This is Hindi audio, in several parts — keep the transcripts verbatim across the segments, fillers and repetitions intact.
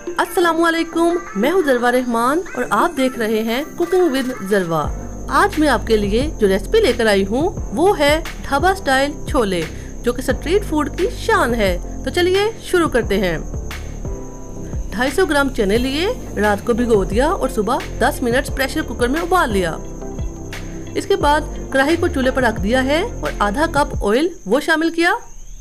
अस्सलामुअलैकुम, मैं हूँ जरवा रहमान और आप देख रहे हैं कुकिंग विद जरवा। आज मैं आपके लिए जो रेसिपी लेकर आई हूँ वो है ढाबा स्टाइल छोले, जो कि स्ट्रीट फूड की शान है। तो चलिए शुरू करते हैं। दो सौ पचास ग्राम चने लिए, रात को भिगो दिया और सुबह दस मिनट प्रेशर कुकर में उबाल लिया। इसके बाद कढ़ाई को चूल्हे पर रख दिया है और आधा कप ऑयल वो शामिल किया।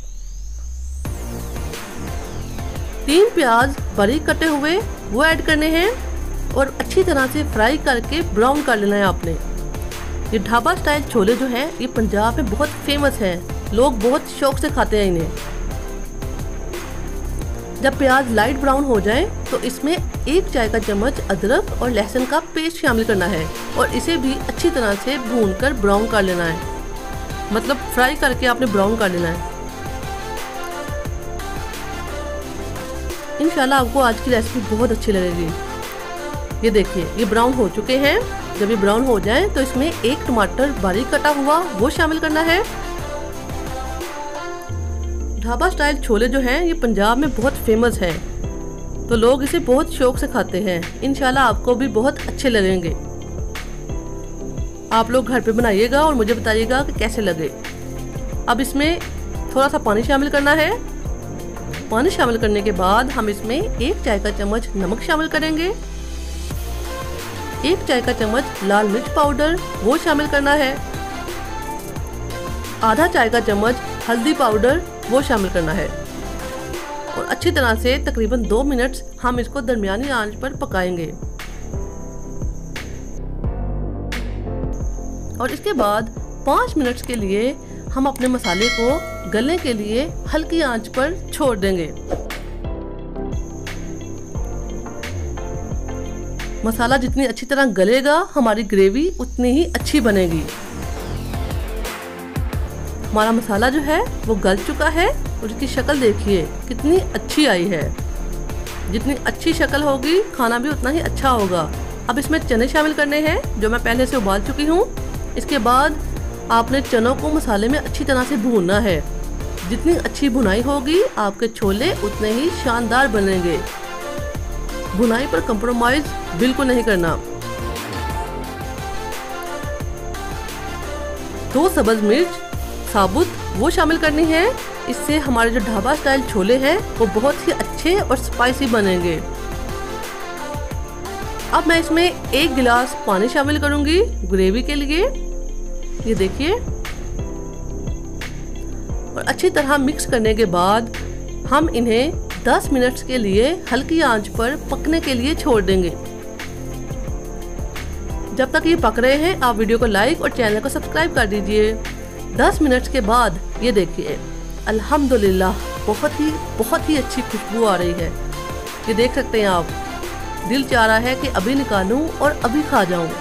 तीन प्याज बारीक कटे हुए वो ऐड करने हैं और अच्छी तरह से फ्राई करके ब्राउन कर लेना है आपने। ये ढाबा स्टाइल छोले जो हैं ये पंजाब में बहुत फेमस हैं, लोग बहुत शौक से खाते हैं इन्हें। जब प्याज लाइट ब्राउन हो जाए तो इसमें एक चाय का चम्मच अदरक और लहसुन का पेस्ट शामिल करना है और इसे भी अच्छी तरह से भूनकर ब्राउन कर लेना है, मतलब फ्राई करके आपने ब्राउन कर लेना है। इंशाल्लाह आपको आज की रेसिपी बहुत अच्छी लगेगी। ये देखिए ये ब्राउन हो चुके हैं। जब ये ब्राउन हो जाए तो इसमें एक टमाटर बारीक कटा हुआ वो शामिल करना है। ढाबा स्टाइल छोले जो हैं ये पंजाब में बहुत फेमस है, तो लोग इसे बहुत शौक से खाते हैं। इंशाल्लाह आपको भी बहुत अच्छे लगेंगे। आप लोग घर पे बनाइएगा और मुझे बताइएगा कि कैसे लगे। अब इसमें थोड़ा सा पानी शामिल करना है। पानी शामिल करने के बाद हम इसमें एक चाय का चम्मच नमक शामिल करेंगे। एक चाय का चम्मच लाल मिर्च पाउडर वो शामिल करना है। आधा चाय का चम्मच हल्दी पाउडर वो शामिल करना है और अच्छी तरह से तकरीबन दो मिनट हम इसको दरमियानी आंच पर पकाएंगे। और इसके बाद पाँच मिनट के लिए हम अपने मसाले को गलने के लिए हल्की आंच पर छोड़ देंगे। मसाला जितनी अच्छी तरह गलेगा हमारी ग्रेवी उतनी ही अच्छी बनेगी। हमारा मसाला जो है वो गल चुका है और इसकी शक्ल देखिए कितनी अच्छी आई है। जितनी अच्छी शक्ल होगी खाना भी उतना ही अच्छा होगा। अब इसमें चने शामिल करने हैं जो मैं पहले से उबाल चुकी हूँ। इसके बाद आपने चनों को मसाले में अच्छी तरह से भूनना है। जितनी अच्छी भुनाई होगी आपके छोले उतने ही शानदार बनेंगे। भुनाई पर कंप्रोमाइज बिल्कुल नहीं करना। दो सब्ज मिर्च साबुत वो शामिल करनी है। इससे हमारे जो ढाबा स्टाइल छोले हैं वो बहुत ही अच्छे और स्पाइसी बनेंगे। अब मैं इसमें एक गिलास पानी शामिल करूंगी ग्रेवी के लिए। ये देखिए, और अच्छी तरह मिक्स करने के बाद हम इन्हें दस मिनट के लिए हल्की आंच पर पकने के लिए छोड़ देंगे। जब तक ये पक रहे हैं आप वीडियो को लाइक और चैनल को सब्सक्राइब कर दीजिए। दस मिनट के बाद ये देखिए अल्हम्दुलिल्लाह बहुत ही बहुत ही अच्छी खुशबू आ रही है। ये देख सकते हैं आप, दिल चाह रहा है कि अभी निकालूं और अभी खा जाऊं।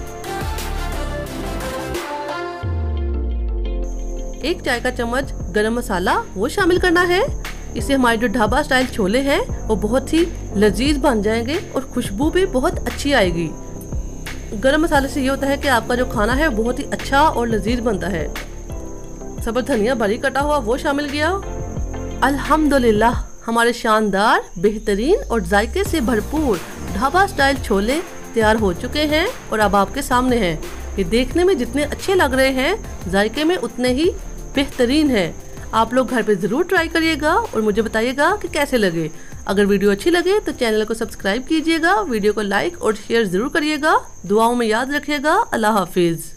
एक चाय का चम्मच गरम मसाला वो शामिल करना है। इससे हमारे जो ढाबा स्टाइल छोले हैं वो बहुत ही लजीज बन जाएंगे और खुशबू भी बहुत अच्छी आएगी। गरम मसाले से ये होता है कि आपका जो खाना है बहुत ही अच्छा और लजीज बनता है। सब्ज़ धनिया बारीक कटा हुआ वो शामिल किया। अल्हम्दुलिल्लाह हमारे शानदार, बेहतरीन और जायके से भरपूर ढाबा स्टाइल छोले तैयार हो चुके हैं और अब आपके सामने हैं। ये देखने में जितने अच्छे लग रहे हैं जायके में उतने ही बेहतरीन है। आप लोग घर पे ज़रूर ट्राई करिएगा और मुझे बताइएगा कि कैसे लगे। अगर वीडियो अच्छी लगे तो चैनल को सब्सक्राइब कीजिएगा, वीडियो को लाइक और शेयर ज़रूर करिएगा। दुआओं में याद रखिएगा। अल्लाह हाफिज़।